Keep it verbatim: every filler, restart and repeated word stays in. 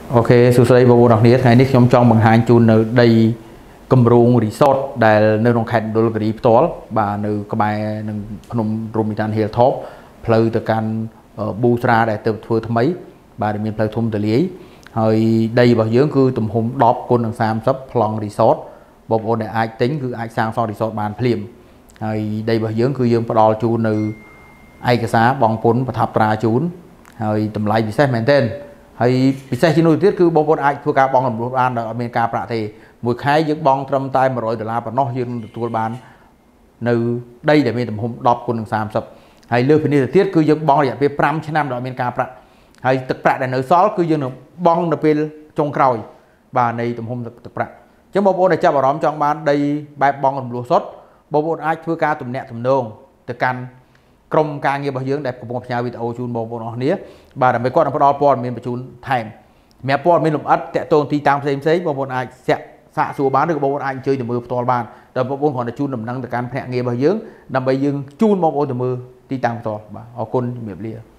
ok số đây bộ đặc biệt ngày nay trong trong bằng hai chun ở đây cầm ruộng resortដែលនៅក្នុងខេត្តមណ្ឌលគិរីផ្ទាល់បាទនៅក្បែរនឹងភ្នំរមណីយដ្ឋាន Hilltop ផ្លូវទៅកាន់ប៊ូស្រាដែលទៅធ្វើថ្មីបាទមានផ្លូវធំទូលាយហើយដីរបស់យើងគឺទំហំដប់គុណនឹងសាមសិបប្លង់ resort បងប្អូនដែលអាចទិញគឺអាចសាងសង់ resort បានភ្លាមហើយដីរបស់យើងគឺយើងផ្ដល់ជូននៅឯកសារបងពុនប្រថាប់ត្រាជូនហើយតម្លៃពិសេសមែនទែនហើយពិសេសជាងនោះទៀតគឺបងប្អូនអាចធ្វើការបងរំលោះបានដោយអត់មានការប្រាក់ទេមួយខែយើងបងត្រឹមតែmột trămដុល្លារប៉ុណ្ណោះយើងទទួលបាននៅដីដែលមានទំហំដប់គុណនឹងសាមសិបហើយលើសពីនេះទៅទៀតគឺយើងបងរយៈពេលប្រាំឆ្នាំដោយអត់មានការប្រាក់ហើយទឹកប្រាក់ដែលនៅសល់គឺយើងនឹងបងនៅពេលចុងក្រោយបាទនៃទំហំទឹកប្រាក់អញ្ចឹងបងប្អូនដែលចាប់អារម្មណ៍ចង់បានដីបែបបងរំលោះសុទ្ធបងប្អូនអាចធ្វើការទំនាក់ទំនងទៅកាន់ក្រុមការងាររបស់យើងដែលកំពុងផ្ញើវីដេអូជូនបងប្អូនអស់គ្នាបាទដើម្បីគាត់នឹងផ្ដល់ព័ត៌មានបញ្ជូនថែមសម្រាប់ព័ត៌មានលម្អិតតាក់ទងទីតាំងផ្សេងផ្សេងបងប្អូនអាចសាក់សាកសួរបានឬក៏បងប្អូនអាចអញ្ជើញទៅមើលផ្ទាល់បានដោយបងប្អូនគ្រាន់តែជូនដំណឹងទៅកាន់ភ្នាក់ងាររបស់យើងដើម្បីយើងជូនបងប្អូនទៅមើលទីតាំងផ្ទាល់បាទអរគុណជំរាបលា